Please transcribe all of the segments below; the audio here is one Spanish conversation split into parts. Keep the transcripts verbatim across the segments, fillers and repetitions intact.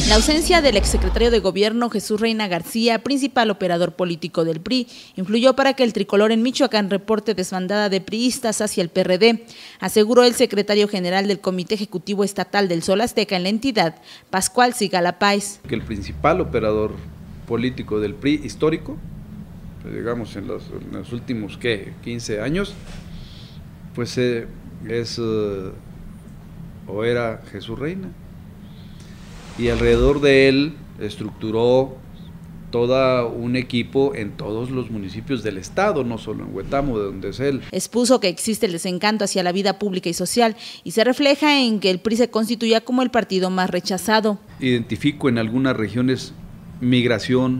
La ausencia del exsecretario de Gobierno Jesús Reina García, principal operador político del P R I, influyó para que el tricolor en Michoacán reporte desbandada de priistas hacia el P R D, aseguró el secretario general del Comité Ejecutivo Estatal del Sol Azteca en la entidad, Pascual Sigala Páez. Que el principal operador político del P R I histórico, digamos en los, en los últimos ¿qué? quince años, pues eh, es uh, o era Jesús Reina. Y alrededor de él estructuró todo un equipo en todos los municipios del estado, no solo en Huetamo, de donde es él. Expuso que existe el desencanto hacia la vida pública y social y se refleja en que el P R I se constituya como el partido más rechazado. Identifico en algunas regiones migración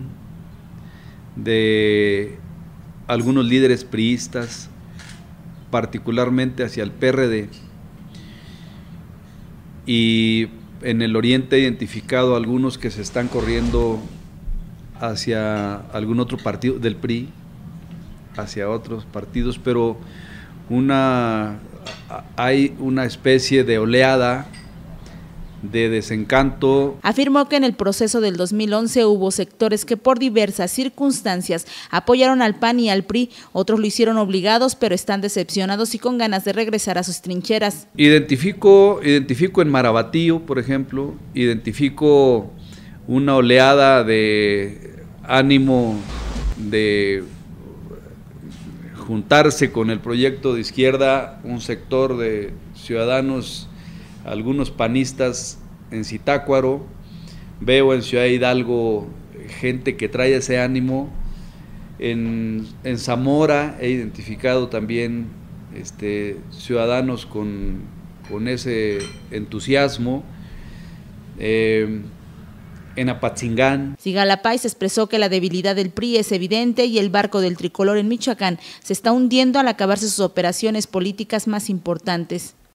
de algunos líderes priistas, particularmente hacia el P R D, y en el oriente he identificado algunos que se están corriendo hacia algún otro partido del P R I, hacia otros partidos, pero una, hay una especie de oleada de desencanto. Afirmó que en el proceso del dos mil once hubo sectores que por diversas circunstancias apoyaron al P A N y al P R I, otros lo hicieron obligados, pero están decepcionados y con ganas de regresar a sus trincheras. Identifico, identifico en Marabatío, por ejemplo, identifico una oleada de ánimo de juntarse con el proyecto de izquierda, un sector de ciudadanos, algunos panistas en Zitácuaro. Veo en Ciudad Hidalgo gente que trae ese ánimo. En, en Zamora he identificado también este, ciudadanos con, con ese entusiasmo. Eh, en Apatzingán. Sigala Páez expresó que la debilidad del P R I es evidente y el barco del tricolor en Michoacán se está hundiendo al acabarse sus operaciones políticas más importantes.